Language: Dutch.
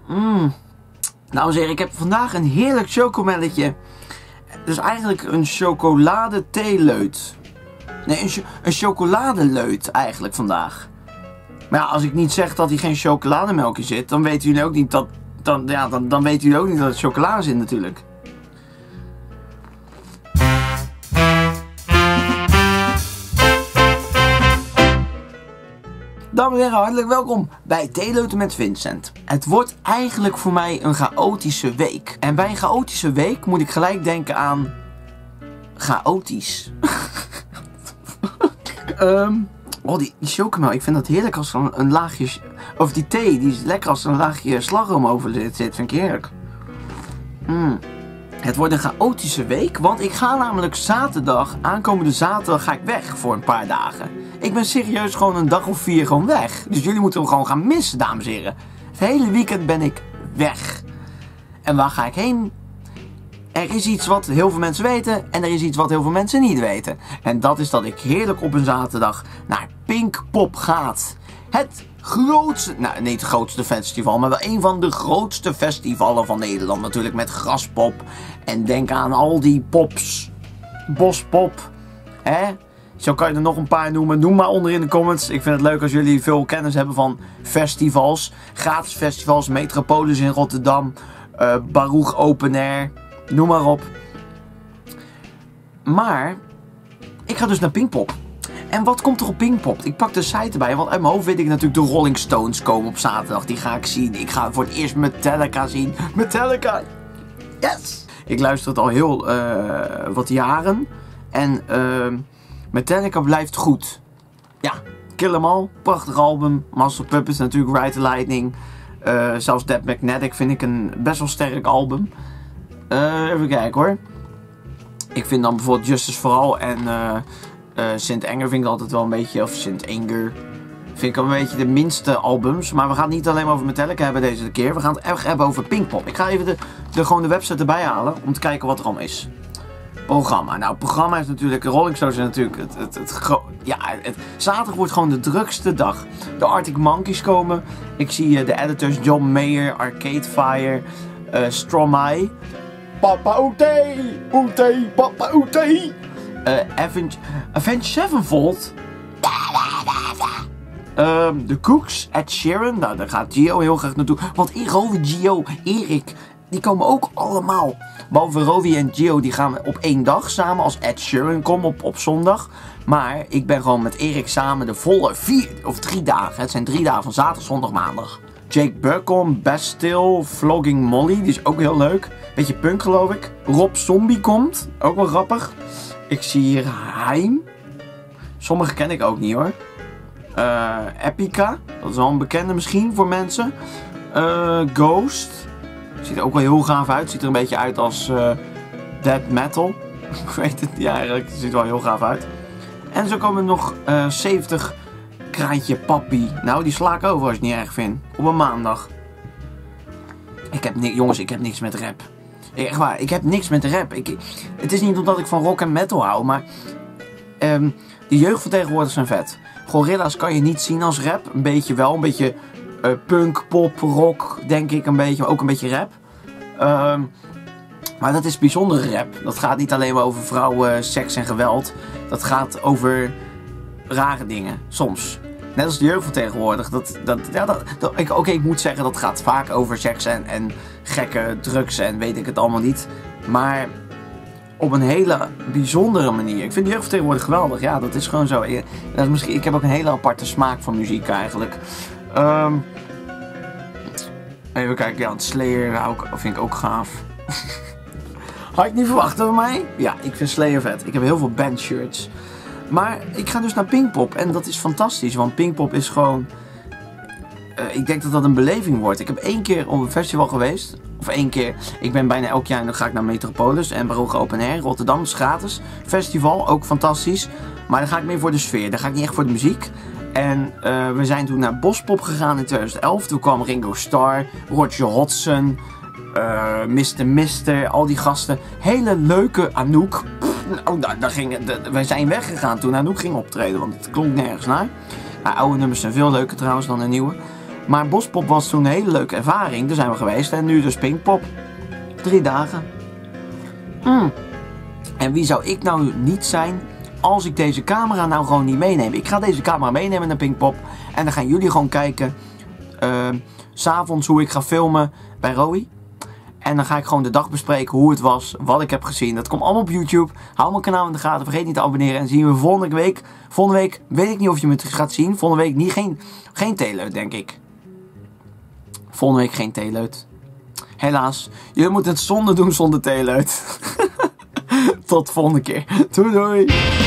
Nou zeg, ik heb vandaag een heerlijk chocomelletje. Dus eigenlijk een chocolade-theeleut. Nee, een chocoladeleut eigenlijk vandaag. Maar ja, als ik niet zeg dat hier geen chocolademelk in zit, dan weten jullie ook niet dat... Dan weten jullie ook niet dat het chocola zit natuurlijk. Dames en heren, hartelijk welkom bij Theeleuten met Vincent. Het wordt eigenlijk voor mij een chaotische week. En bij een chaotische week moet ik gelijk denken aan... chaotisch. Die chocomel, ik vind dat heerlijk als er een laagje... Of die thee, die is lekker als er een laagje slagroom over zit. Vind ik heerlijk. Het wordt een chaotische week, want ik ga namelijk aankomende zaterdag ga ik weg voor een paar dagen. Ik ben serieus gewoon een dag of 4 gewoon weg. Dus jullie moeten hem gewoon gaan missen, dames en heren. Het hele weekend ben ik weg. En waar ga ik heen? Er is iets wat heel veel mensen weten en er is iets wat heel veel mensen niet weten. En dat is dat ik heerlijk op een zaterdag naar Pinkpop ga. Het grootste, nou niet het grootste festival, maar wel een van de grootste festivalen van Nederland. Natuurlijk met Graspop en denk aan al die pops. Bospop, hè? Zo kan je er nog een paar noemen. Noem maar onder in de comments. Ik vind het leuk als jullie veel kennis hebben van festivals. Gratis festivals, Metropolis in Rotterdam, Baruch Open Air, noem maar op. Maar ik ga dus naar Pinkpop. En wat komt er op Pinkpop? Ik pak de site erbij, want uit mijn hoofd weet ik natuurlijk de Rolling Stones komen op zaterdag. Die ga ik zien. Ik ga voor het eerst Metallica zien. Metallica! Yes! Ik luister het al heel wat jaren. En Metallica blijft goed. Ja, Kill 'Em All, prachtig album. Master of Puppets natuurlijk, Ride the Lightning. Zelfs Dead Magnetic vind ik een best wel sterk album. Even kijken hoor. Ik vind dan bijvoorbeeld Justice for All en Sint Anger vind ik altijd wel een beetje, of Sint Anger, vind ik al een beetje de minste albums. Maar we gaan het niet alleen maar over Metallica hebben deze keer. We gaan het echt hebben over Pinkpop. Ik ga even gewoon de website erbij halen om te kijken wat er allemaal is. Programma. Nou, het programma is natuurlijk, Rolling Stones is natuurlijk zaterdag wordt gewoon de drukste dag. De Arctic Monkeys komen. Ik zie de editors John Mayer, Arcade Fire, Stromae. Papa Oute, Oute, Papa Oute. Avenged Sevenfold. De Cooks, Ed Sheeran. Nou, daar gaat Gio heel graag naartoe. Want Rowie, Gio, Erik, die komen ook allemaal. Behalve Rowie en Gio, die gaan op 1 dag samen als Ed Sheeran komt op zondag. Maar ik ben gewoon met Erik samen de volle 4 of 3 dagen. Het zijn 3 dagen van zaterdag, zondag, maandag. Jake Burcom, Bastille, Vlogging Molly, die is ook heel leuk. Beetje punk geloof ik. Rob Zombie komt, ook wel grappig. Ik zie hier Haim. Sommige ken ik ook niet hoor. Epica, dat is wel een bekende misschien voor mensen. Ghost. Ziet er ook wel heel gaaf uit. Ziet er een beetje uit als death metal. Ik weet het niet eigenlijk. Ziet er wel heel gaaf uit. En zo komen er nog 70 Kraantje Papi. Nou, die sla ik over als je het niet erg vindt. Op een maandag. Jongens, ik heb niks met rap. Echt waar, ik heb niks met rap. Het is niet omdat ik van rock en metal hou, maar de jeugdvertegenwoordigers zijn vet. Gorilla's kan je niet zien als rap. Een beetje wel, een beetje punk, pop, rock, denk ik een beetje. Maar ook een beetje rap. Maar dat is bijzondere rap. Dat gaat niet alleen maar over vrouwen, seks en geweld. Dat gaat over rare dingen, soms. Net als de jeugdvertegenwoordiger. Ik moet zeggen, dat gaat vaak over seks en gekke drugs en weet ik het allemaal niet. Maar op een hele bijzondere manier. Ik vind de jeugdvertegenwoordiger geweldig. Ja, dat is gewoon zo. Ik heb ook een hele aparte smaak van muziek eigenlijk. Even kijken. Ja, het Slayer vind ik ook gaaf. Had ik niet verwacht van mij? Ja, ik vind Slayer vet. Ik heb heel veel bandshirts. Maar ik ga dus naar Pinkpop en dat is fantastisch, want Pinkpop is gewoon... ik denk dat dat een beleving wordt. Ik heb 1 keer op een festival geweest, of 1 keer, ik ben bijna elk jaar en dan ga ik naar Metropolis en Baruch Open Air, Rotterdam, is gratis. Festival, ook fantastisch, maar dan ga ik meer voor de sfeer, dan ga ik niet echt voor de muziek. En we zijn toen naar Bospop gegaan in 2011, toen kwam Ringo Starr, Roger Hodgson, Mr. al die gasten. Hele leuke Anouk. Wij zijn weggegaan toen Anouk ging optreden, want het klonk nergens naar. Haar oude nummers zijn veel leuker trouwens dan de nieuwe. Maar Bospop was toen een hele leuke ervaring. Daar zijn we geweest. En nu dus Pinkpop. 3 dagen. En wie zou ik nou niet zijn als ik deze camera nou gewoon niet meeneem? Ik ga deze camera meenemen naar Pinkpop. En dan gaan jullie gewoon kijken. 's Avonds hoe ik ga filmen bij Rowie. En dan ga ik gewoon de dag bespreken hoe het was. Wat ik heb gezien. Dat komt allemaal op YouTube. Hou mijn kanaal in de gaten. Vergeet niet te abonneren. En zien we volgende week. Volgende week weet ik niet of je me gaat zien. Volgende week niet, geen theeleut denk ik. Volgende week geen theeleut. Helaas. Jullie moeten het zonder doen zonder theeleut. Tot de volgende keer. Doei doei.